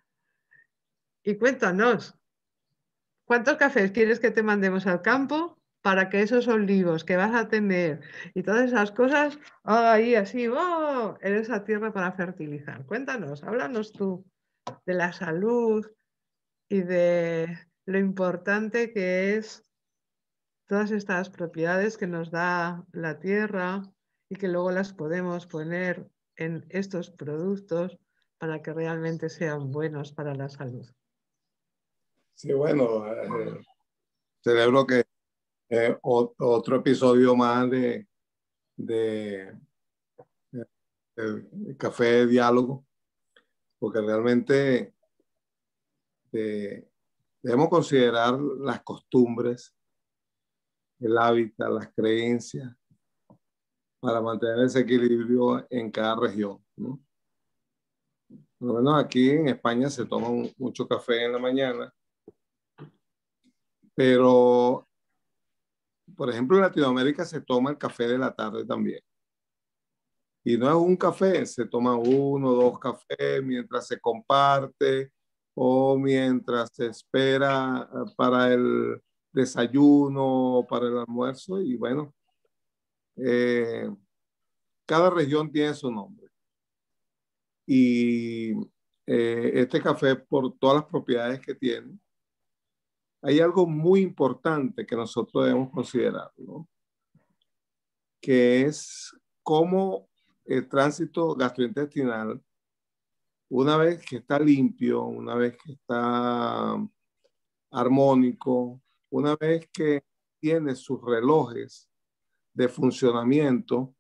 Speaker 1: y cuéntanos, ¿cuántos cafés quieres que te mandemos al campo para que esos olivos que vas a tener y todas esas cosas, ahí así, oh, en esa tierra para fertilizar? Cuéntanos, háblanos tú de la salud y de lo importante que es todas estas propiedades que nos da la tierra y que luego las podemos poner en estos productos para que realmente sean buenos para la salud.
Speaker 4: Sí, bueno, eh, celebro que eh, o, otro episodio más de, de, de, de Café de Diálogo, porque realmente eh, debemos considerar las costumbres el hábitat, las creencias, para mantener ese equilibrio en cada región, ¿no? Por lo menos aquí en España se toma mucho café en la mañana, pero, por ejemplo, en Latinoamérica se toma el café de la tarde también. Y no es un café, se toma uno o dos cafés mientras se comparte o mientras se espera para el desayuno o para el almuerzo. Y bueno, eh, cada región tiene su nombre. Y eh, este café, por todas las propiedades que tiene, hay algo muy importante que nosotros debemos considerar, ¿no? Que es cómo el tránsito gastrointestinal, una vez que está limpio, una vez que está armónico, una vez que tiene sus relojes de funcionamiento,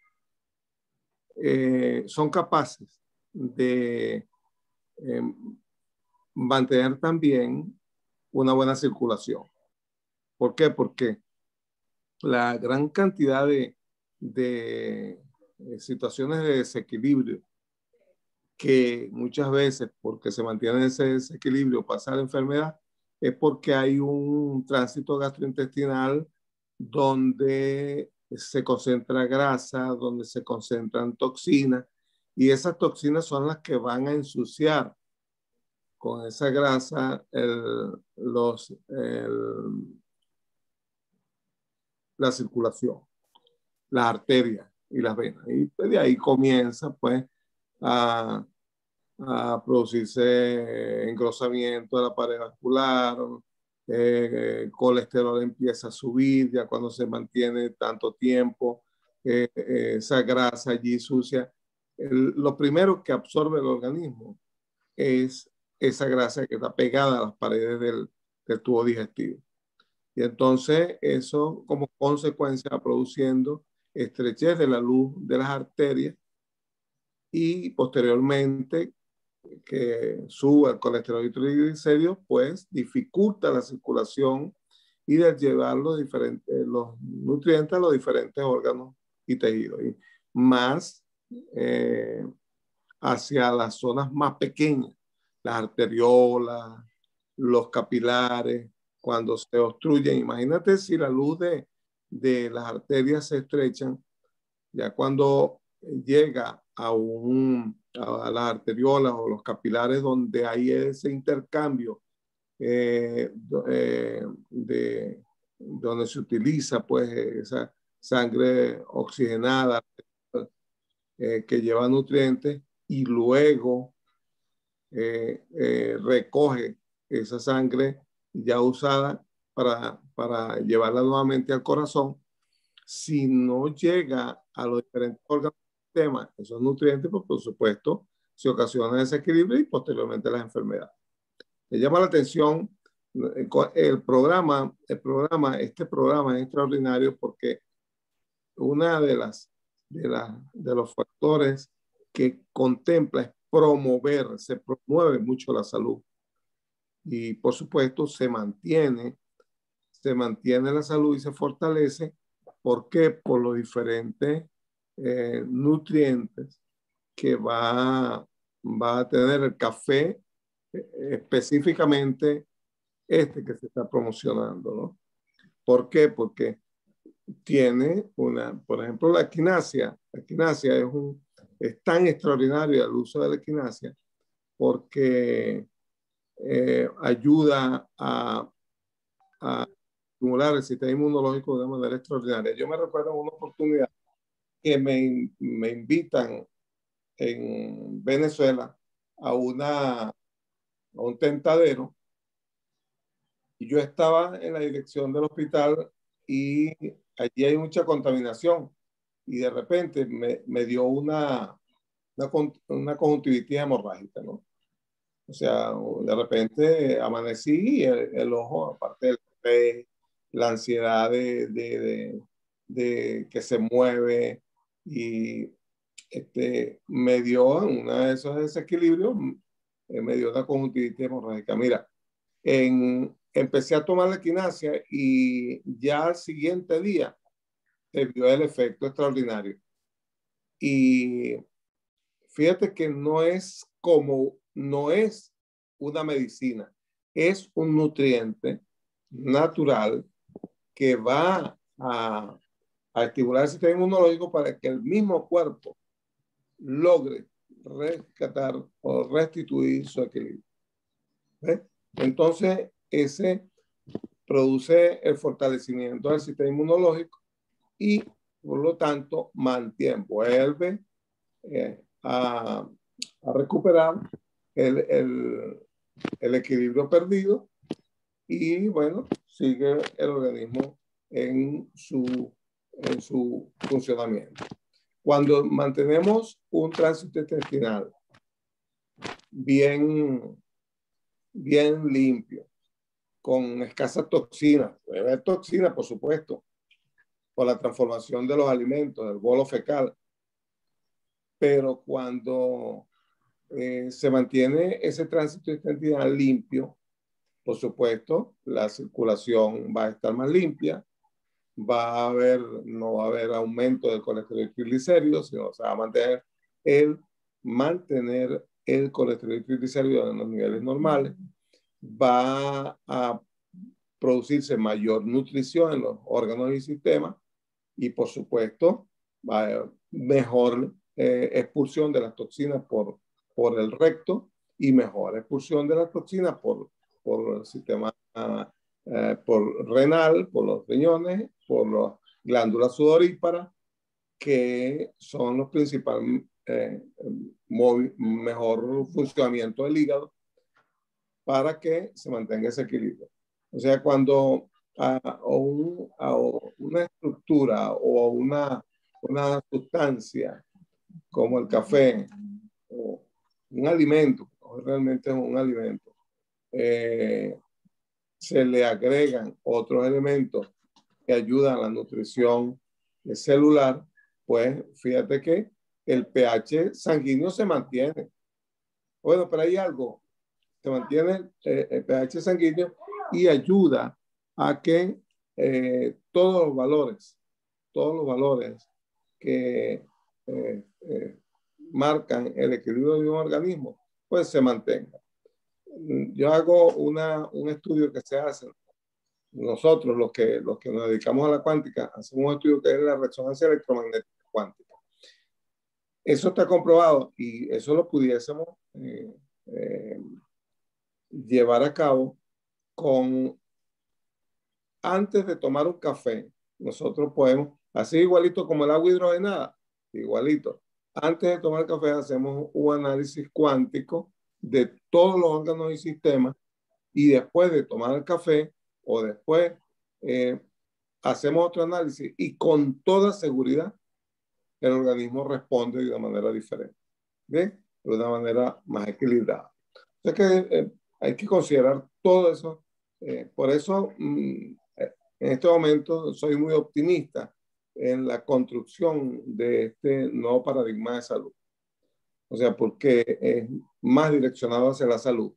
Speaker 4: eh, son capaces de eh, mantener también una buena circulación. ¿Por qué? Porque la gran cantidad de, de situaciones de desequilibrio que muchas veces, porque se mantiene ese desequilibrio, pasa la enfermedad, es porque hay un tránsito gastrointestinal donde se concentra grasa, donde se concentran toxinas, y esas toxinas son las que van a ensuciar con esa grasa el, los, el, la circulación, las arterias y las venas. Y pues de ahí comienza pues a, a producirse engrosamiento de la pared vascular, eh, colesterol empieza a subir ya cuando se mantiene tanto tiempo, eh, eh, esa grasa allí sucia. El, lo primero que absorbe el organismo es esa grasa que está pegada a las paredes del, del tubo digestivo. Y entonces eso como consecuencia va produciendo estrechez de la luz de las arterias y posteriormente que suba el colesterol y triglicéridos, pues dificulta la circulación y de llevar los, diferentes, los nutrientes a los diferentes órganos y tejidos. Y más eh, hacia las zonas más pequeñas, las arteriolas, los capilares, cuando se obstruyen. Imagínate si la luz de, de las arterias se estrechan, ya cuando llega a, un, a las arteriolas o los capilares donde hay ese intercambio eh, eh, de donde se utiliza pues esa sangre oxigenada eh, que lleva nutrientes y luego eh, eh, recoge esa sangre ya usada para, para llevarla nuevamente al corazón. Si no llega a los diferentes órganos del sistema esos nutrientes, pues por supuesto se ocasiona desequilibrio y posteriormente las enfermedades. Me llama la atención el programa, el programa, este programa es extraordinario porque una de las de, la, de los factores que contempla es promover, se promueve mucho la salud y por supuesto se mantiene, se mantiene la salud y se fortalece. ¿Por qué? Por los diferentes eh, nutrientes que va, va a tener el café, eh, específicamente este que se está promocionando, ¿no? ¿Por qué? Porque tiene una, por ejemplo, la equinacia. La equinacia es, un, es tan extraordinario el uso de la equinacia porque eh, ayuda a, a estimular el sistema inmunológico de manera extraordinaria. Yo me recuerdo una oportunidad que me, me invitan en Venezuela a, una, a un tentadero y yo estaba en la dirección del hospital y allí hay mucha contaminación y de repente me, me dio una, una, una conjuntivitis hemorrágica, ¿no? O sea, de repente amanecí y el, el ojo, aparte del estrés, la ansiedad de, de, de, de que se mueve y este, me dio uno de esos desequilibrios, eh, me dio una conjuntivitis hemorrágica. Mira, en, empecé a tomar la equinacia y ya al siguiente día se vio el efecto extraordinario. Y fíjate que no es como, no es una medicina, es un nutriente natural que va a, a estimular el sistema inmunológico para que el mismo cuerpo logre rescatar o restituir su equilibrio. ¿Ves? Entonces, ese produce el fortalecimiento del sistema inmunológico y, por lo tanto, mantiene, vuelve eh, a, a recuperar el, el, el equilibrio perdido y, bueno, sigue el organismo en su, en su funcionamiento. Cuando mantenemos un tránsito intestinal bien, bien limpio, con escasa toxina, puede haber toxina, por supuesto, por la transformación de los alimentos, del bolo fecal, pero cuando eh, se mantiene ese tránsito intestinal limpio, por supuesto, la circulación va a estar más limpia, va a haber, no va a haber aumento del colesterol y triglicéridos, sino se va a mantener el, mantener el colesterol y triglicéridos en los niveles normales, va a producirse mayor nutrición en los órganos y sistemas y, por supuesto, va a haber mejor eh, expulsión de las toxinas por, por el recto y mejor expulsión de las toxinas por, por el sistema eh, por renal, por los riñones, por las glándulas sudoríparas, que son los principales eh, mejor funcionamiento del hígado para que se mantenga ese equilibrio. O sea, cuando a, a, un, a una estructura o una, una sustancia como el café o un alimento, realmente es un alimento, eh, se le agregan otros elementos que ayudan a la nutrición celular, pues fíjate que el pH sanguíneo se mantiene. Bueno, pero hay algo, se mantiene eh, el pH sanguíneo y ayuda a que eh, todos los valores, todos los valores que eh, eh, marcan el equilibrio de un organismo, pues se mantengan. Yo hago una, un estudio que se hace, nosotros los que, los que nos dedicamos a la cuántica, hacemos un estudio que es la resonancia electromagnética cuántica. Eso está comprobado y eso lo pudiésemos eh, eh, llevar a cabo con, antes de tomar un café, nosotros podemos, así igualito como el agua hidrogenada, igualito. Antes de tomar café hacemos un análisis cuántico de todos los órganos y sistemas y después de tomar el café o después eh, hacemos otro análisis y con toda seguridad el organismo responde de una manera diferente, ¿bien? De una manera más equilibrada. O sea que eh, hay que considerar todo eso. Eh, por eso mmm, en este momento soy muy optimista en la construcción de este nuevo paradigma de salud. O sea, porque es más direccionado hacia la salud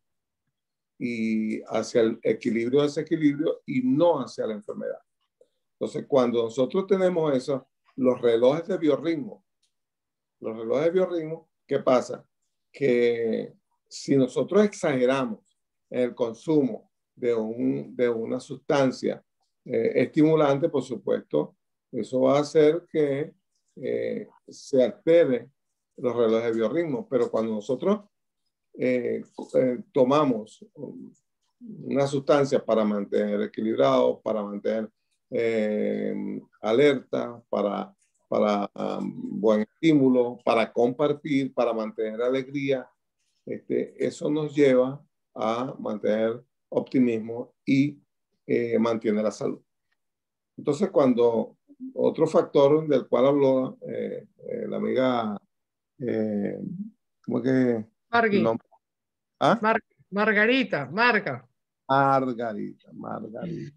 Speaker 4: y hacia el equilibrio, desequilibrio y no hacia la enfermedad. Entonces, cuando nosotros tenemos eso, los relojes de biorritmo, los relojes de biorritmo, ¿qué pasa? Que si nosotros exageramos en el consumo de, un, de una sustancia eh, estimulante, por supuesto, eso va a hacer que eh, se altere los relojes de biorritmo. Pero cuando nosotros eh, eh, tomamos una sustancia para mantener equilibrado, para mantener eh, alerta, para, para um, buen estímulo, para compartir, para mantener alegría, este, eso nos lleva a mantener optimismo y eh, mantiene la salud. Entonces, cuando otro factor del cual habló eh, eh, la amiga, eh, ¿cómo que?
Speaker 1: No,
Speaker 4: ¿Ah?
Speaker 1: Mar Margarita, Marga.
Speaker 4: Margarita, Margarita.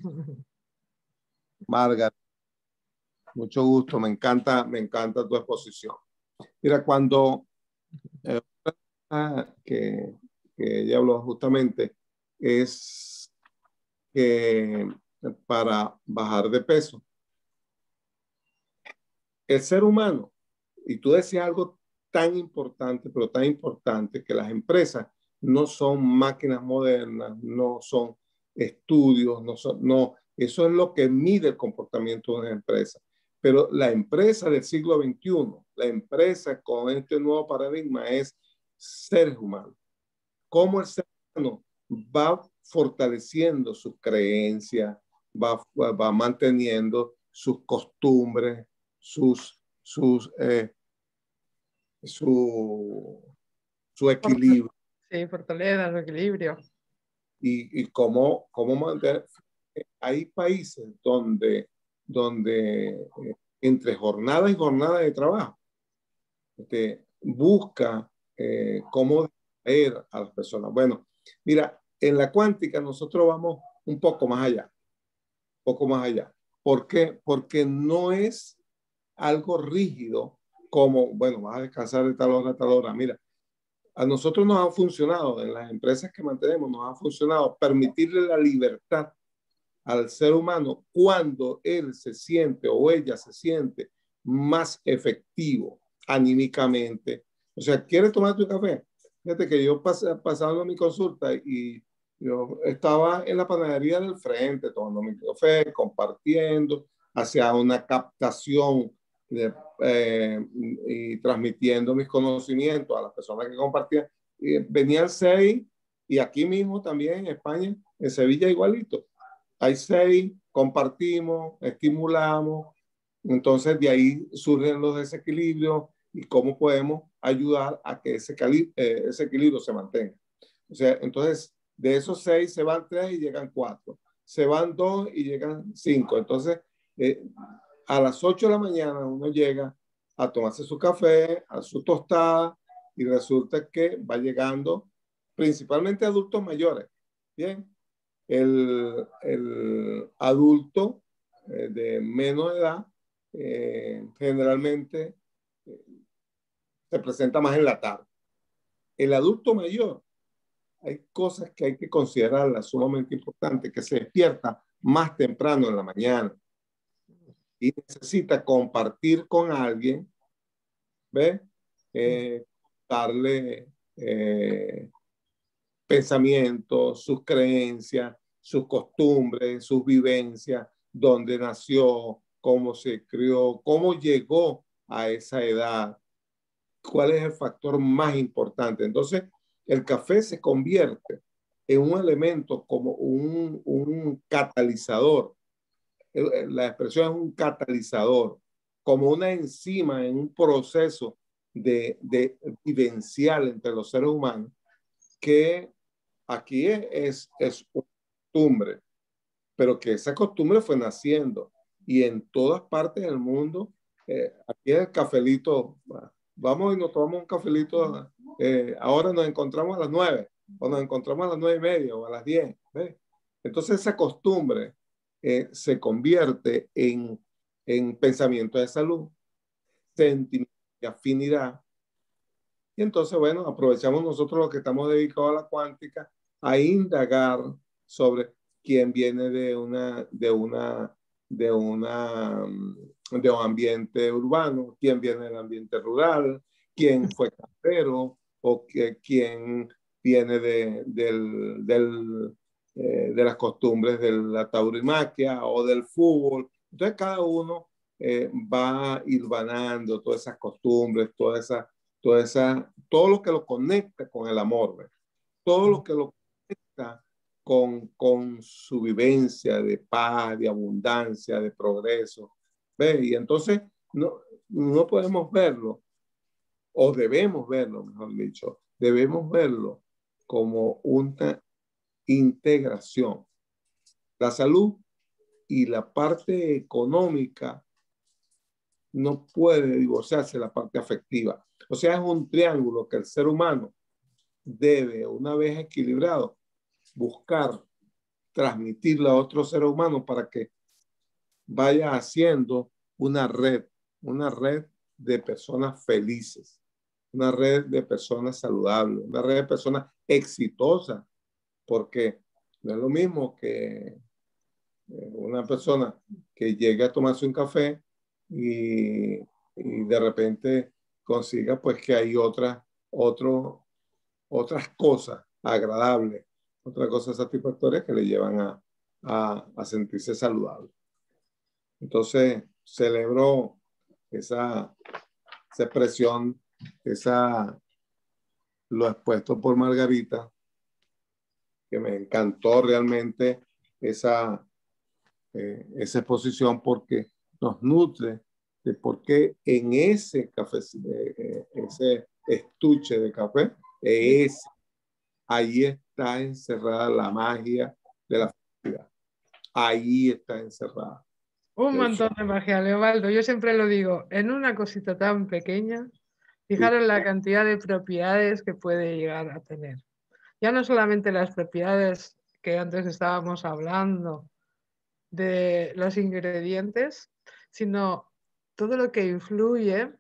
Speaker 4: Margarita. Mucho gusto, me encanta, me encanta tu exposición. Mira, cuando eh, que, que ella habló justamente es que para bajar de peso. El ser humano, y tú decías algo tan importante, pero tan importante, que las empresas no son máquinas modernas, no son estudios, no son, no, eso es lo que mide el comportamiento de una empresa. Pero la empresa del siglo veintiuno, la empresa con este nuevo paradigma es seres humanos. Cómo el ser humano va fortaleciendo sus creencias, va, va manteniendo sus costumbres, sus, sus, eh, su, su equilibrio.
Speaker 1: Sí, fortaleza, su equilibrio.
Speaker 4: Y, y cómo, cómo mantener. Hay países donde, donde eh, entre jornada y jornada de trabajo, este, busca eh, cómo atraer a las personas. Bueno, mira, en la cuántica nosotros vamos un poco más allá, un poco más allá. ¿Por qué? Porque no es algo rígido como, bueno, vas a descansar de tal hora a tal hora. Mira, a nosotros nos ha funcionado, en las empresas que mantenemos, nos ha funcionado permitirle la libertad al ser humano cuando él se siente o ella se siente más efectivo anímicamente. O sea, ¿quieres tomar tu café? Fíjate que yo pas pasando mi consulta y yo estaba en la panadería del frente tomando mi café, compartiendo, hacia una captación de, eh, y transmitiendo mis conocimientos a las personas que compartían. Y venían seis, y aquí mismo también en España, en Sevilla igualito. Hay seis, compartimos, estimulamos, entonces de ahí surgen los desequilibrios y cómo podemos ayudar a que ese, eh, ese equilibrio se mantenga. O sea, entonces de esos seis se van tres y llegan cuatro, se van dos y llegan cinco. Entonces, eh, a las ocho de la mañana uno llega a tomarse su café, a su tostada, y resulta que va llegando principalmente adultos mayores. Bien. El, el adulto eh, de menos edad eh, generalmente eh, se presenta más en la tarde. El adulto mayor, hay cosas que hay que considerarlas sumamente importantes, que se despierta más temprano en la mañana y necesita compartir con alguien, ¿ve? Eh, darle eh, pensamientos, sus creencias, sus costumbres, sus vivencias, dónde nació, cómo se crió, cómo llegó a esa edad, cuál es el factor más importante. Entonces, el café se convierte en un elemento como un, un catalizador. La expresión es un catalizador, como una enzima en un proceso de, de vivencial entre los seres humanos que aquí es, es, es costumbre, pero que esa costumbre fue naciendo y en todas partes del mundo, eh, aquí es el cafelito, vamos y nos tomamos un cafelito, eh, ahora nos encontramos a las nueve, o nos encontramos a las nueve y media, o a las diez, ¿ves? Entonces esa costumbre eh, se convierte en, en pensamiento de salud, sentimiento de afinidad, y entonces, bueno, aprovechamos nosotros los que estamos dedicados a la cuántica a indagar sobre quién viene de una, de una, de una, de un ambiente urbano, quién viene del ambiente rural, quién fue campero, o que, quién viene de, del, del, eh, de las costumbres de la tauromaquia o del fútbol. Entonces, cada uno eh, va hilvanando todas esas costumbres, todas esas Toda esa, todo lo que lo conecta con el amor, ¿ves? Todo lo que lo conecta con, con su vivencia de paz, de abundancia, de progreso, ¿ves? Y entonces no, no podemos verlo, o debemos verlo, mejor dicho, debemos verlo como una integración. La salud y la parte económica no puede divorciarse de la parte afectiva. O sea, es un triángulo que el ser humano debe, una vez equilibrado, buscar transmitirlo a otro ser humano para que vaya haciendo una red, una red de personas felices, una red de personas saludables, una red de personas exitosas, porque No es lo mismo que una persona que llegue a tomarse un café y, y de repente consiga pues que hay otra, otro, otras cosas agradables, otras cosas satisfactorias que le llevan a, a, a sentirse saludable. Entonces, celebro esa, esa expresión, esa, lo expuesto por Margarita, que me encantó realmente esa, eh, esa exposición porque nos nutre de por qué en ese café, eh, ese estuche de café, es, ahí está encerrada la magia de la felicidad. Ahí está encerrada.
Speaker 1: Un
Speaker 4: De
Speaker 1: montón
Speaker 4: hecho,
Speaker 1: de magia, Leobaldo. Yo siempre lo digo, en una cosita tan pequeña, fijaros la cantidad de propiedades que puede llegar a tener. Ya no solamente las propiedades que antes estábamos hablando de los ingredientes, sino todo lo que influye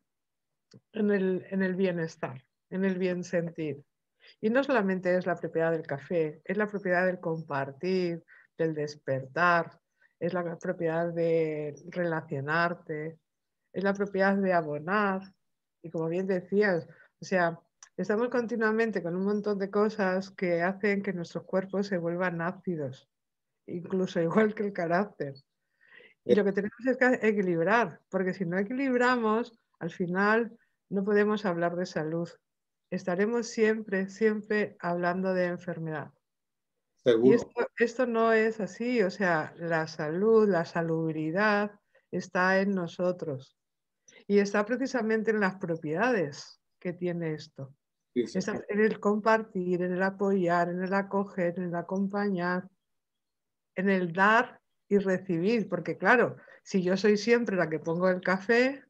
Speaker 1: en el, en el bienestar, en el bien sentir. Y no solamente es la propiedad del café, es la propiedad del compartir, del despertar, es la propiedad de relacionarte, es la propiedad de abonar. Y como bien decías, o sea, estamos continuamente con un montón de cosas que hacen que nuestros cuerpos se vuelvan ácidos, incluso igual que el carácter. Y lo que tenemos es que equilibrar, porque si no equilibramos, al final no podemos hablar de salud. Estaremos siempre, siempre hablando de enfermedad. Y
Speaker 4: seguro.
Speaker 1: esto, esto no es así, o sea, la salud, la salubridad está en nosotros. Y está precisamente en las propiedades que tiene esto.
Speaker 4: Sí, sí.
Speaker 1: Está en el compartir, en el apoyar, en el acoger, en el acompañar, en el dar y recibir. Porque claro, si yo soy siempre la que pongo el café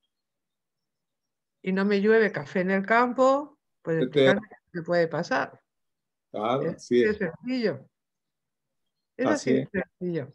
Speaker 1: y no me llueve café en el campo, pues
Speaker 4: Este,
Speaker 1: fíjate qué puede pasar.
Speaker 4: claro,
Speaker 1: Es
Speaker 4: así
Speaker 1: así de
Speaker 4: es.
Speaker 1: sencillo. Es así
Speaker 4: Así
Speaker 1: de
Speaker 4: es.
Speaker 1: sencillo.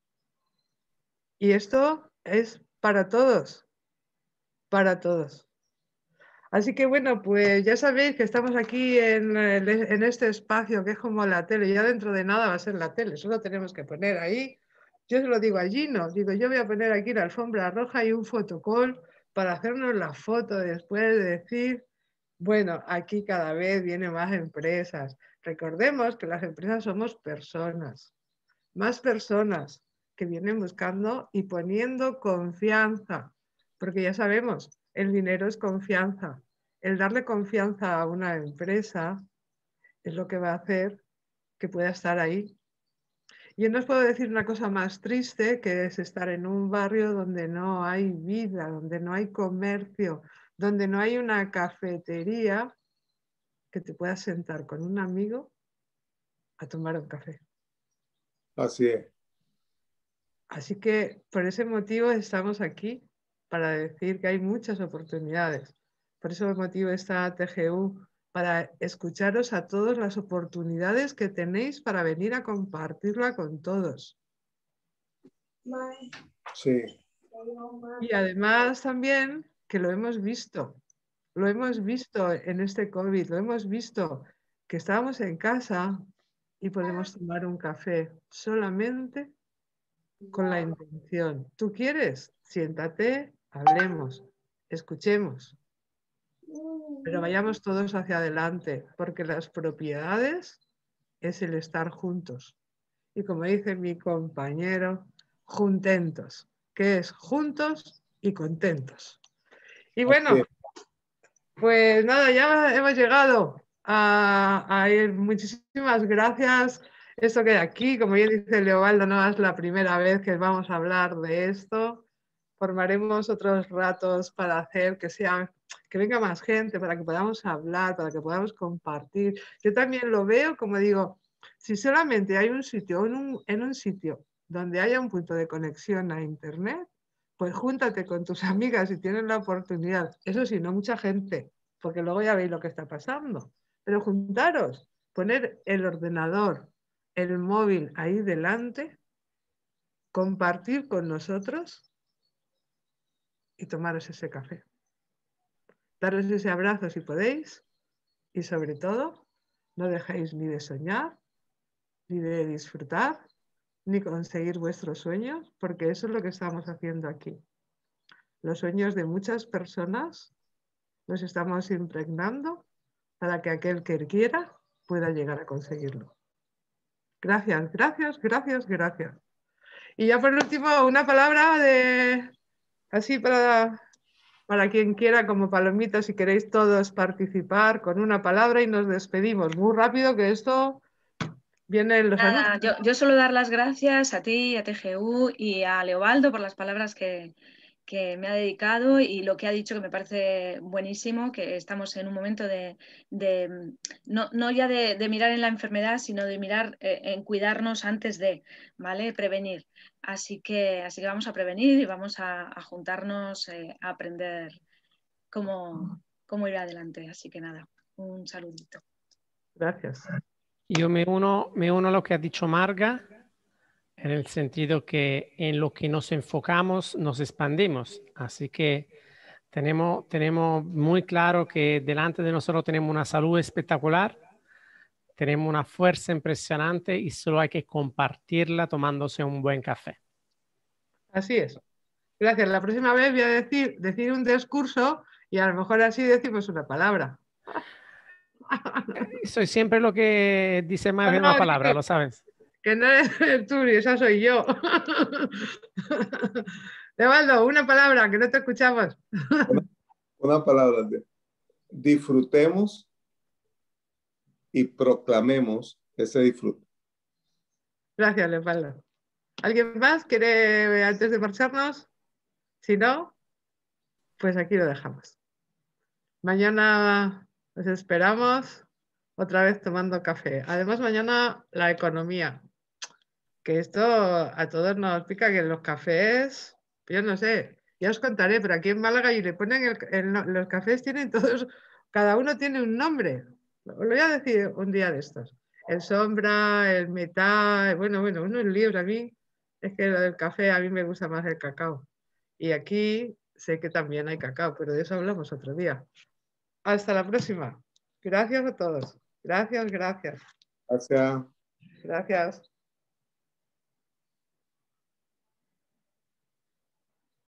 Speaker 1: Y esto es para todos, para todos. Así que bueno, pues ya sabéis que estamos aquí en, el- en este espacio que es como la tele. Ya dentro de nada va a ser la tele, solo tenemos que poner ahí. Yo se lo digo a Gino, digo, yo voy a poner aquí la alfombra roja y un fotocall para hacernos la foto después de decir, bueno, aquí cada vez vienen más empresas. Recordemos que las empresas somos personas, más personas que vienen buscando y poniendo confianza, porque ya sabemos, el dinero es confianza. El darle confianza a una empresa es lo que va a hacer que pueda estar ahí. Yo no os puedo decir una cosa más triste que es estar en un barrio donde no hay vida, donde no hay comercio, donde no hay una cafetería que te puedas sentar con un amigo a tomar un café.
Speaker 4: Así es.
Speaker 1: Así que por ese motivo estamos aquí, para decir que hay muchas oportunidades. Por ese motivo está T G U, para escucharos a todas las oportunidades que tenéis para venir a compartirla con todos.
Speaker 4: Sí.
Speaker 1: Y además también que lo hemos visto, lo hemos visto en este COVID, lo hemos visto que estábamos en casa y podemos tomar un café solamente con la intención. ¿Tú quieres? Siéntate, hablemos, escuchemos, pero vayamos todos hacia adelante, porque las propiedades es el estar juntos. Y como dice mi compañero, juntentos, que es juntos y contentos. Y bueno, pues nada, ya hemos llegado a, a ir. Muchísimas gracias. Esto queda aquí, como bien dice Leobaldo, no es la primera vez que vamos a hablar de esto. Formaremos otros ratos para hacer que sea, que venga más gente, para que podamos hablar, para que podamos compartir. Yo también lo veo, como digo, si solamente hay un sitio, en un, en un sitio donde haya un punto de conexión a internet, pues júntate con tus amigas si tienes la oportunidad. Eso sí, no mucha gente, porque luego ya veis lo que está pasando. Pero juntaros, poner el ordenador, el móvil ahí delante, compartir con nosotros y tomaros ese café. Daros ese abrazo si podéis y sobre todo, no dejéis ni de soñar ni de disfrutar, ni conseguir vuestros sueños, porque eso es lo que estamos haciendo aquí. Los sueños de muchas personas los estamos impregnando para que aquel que quiera pueda llegar a conseguirlo. Gracias, gracias, gracias, gracias. Y ya por último, una palabra de así para, para quien quiera, como palomita, si queréis todos participar con una palabra y nos despedimos. Muy rápido, que esto viene en los
Speaker 2: Nada,
Speaker 1: anuncios.
Speaker 2: yo, yo solo dar las gracias a ti, a T G U y a Leobaldo por las palabras que, que me ha dedicado y lo que ha dicho, que me parece buenísimo, que estamos en un momento de, de no, no ya de, de mirar en la enfermedad, sino de mirar eh, en cuidarnos antes de, ¿vale? Prevenir. Así que, así que vamos a prevenir y vamos a, a juntarnos eh, a aprender cómo, cómo ir adelante. Así que nada, un saludito.
Speaker 1: Gracias.
Speaker 5: Yo me uno, me uno a lo que ha dicho Marga, en el sentido que en lo que nos enfocamos nos expandimos. Así que tenemos, tenemos muy claro que delante de nosotros tenemos una salud espectacular, tenemos una fuerza impresionante y solo hay que compartirla tomándose un buen café.
Speaker 1: Así es. Gracias. La próxima vez voy a decir, decir un discurso y a lo mejor así decimos una palabra.
Speaker 5: Soy siempre lo que dice más de una palabra, lo sabes.
Speaker 1: Que no eres tú, esa soy yo. Leobaldo, una palabra, que no te escuchamos.
Speaker 4: Una, una palabra. De, disfrutemos y proclamemos ese disfrute.
Speaker 1: Gracias, Leobaldo. ¿Alguien más quiere, antes de marcharnos? Si no, pues aquí lo dejamos. Mañana os esperamos otra vez tomando café. Además, mañana la economía. Que esto a todos nos pica, que los cafés, yo no sé, ya os contaré, pero aquí en Málaga y le ponen el, el, los cafés tienen todos, cada uno tiene un nombre. Os lo voy a decir un día de estos. El sombra, el metal, bueno, bueno, uno es libro. A mí es que lo del café a mí me gusta más el cacao. Y aquí sé que también hay cacao, pero de eso hablamos otro día. Hasta la próxima. Gracias a todos. Gracias, gracias.
Speaker 4: Gracias.
Speaker 1: Gracias.